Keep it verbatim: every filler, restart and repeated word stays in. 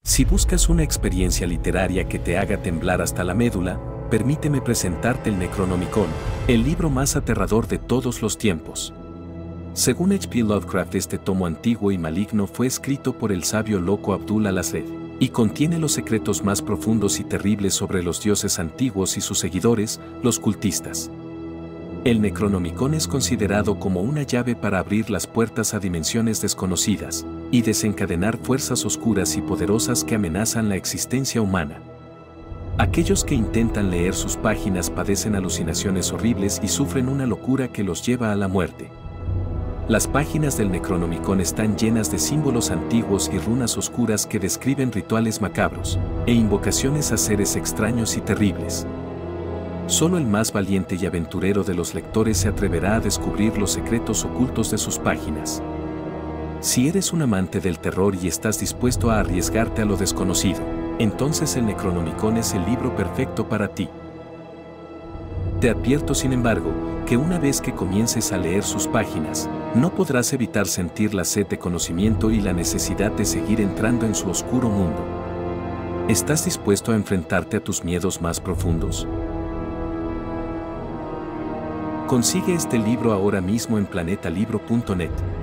Si buscas una experiencia literaria que te haga temblar hasta la médula, permíteme presentarte el Necronomicon, el libro más aterrador de todos los tiempos. Según H P Lovecraft, este tomo antiguo y maligno fue escrito por el sabio loco Abdul al-Azred, y contiene los secretos más profundos y terribles sobre los dioses antiguos y sus seguidores, los cultistas. El Necronomicon es considerado como una llave para abrir las puertas a dimensiones desconocidas y desencadenar fuerzas oscuras y poderosas que amenazan la existencia humana. Aquellos que intentan leer sus páginas padecen alucinaciones horribles y sufren una locura que los lleva a la muerte. Las páginas del Necronomicon están llenas de símbolos antiguos y runas oscuras que describen rituales macabros e invocaciones a seres extraños y terribles. Solo el más valiente y aventurero de los lectores se atreverá a descubrir los secretos ocultos de sus páginas. Si eres un amante del terror y estás dispuesto a arriesgarte a lo desconocido, entonces el Necronomicon es el libro perfecto para ti. Te advierto, sin embargo, que una vez que comiences a leer sus páginas, no podrás evitar sentir la sed de conocimiento y la necesidad de seguir entrando en su oscuro mundo. ¿Estás dispuesto a enfrentarte a tus miedos más profundos? Consigue este libro ahora mismo en planeta libro punto net.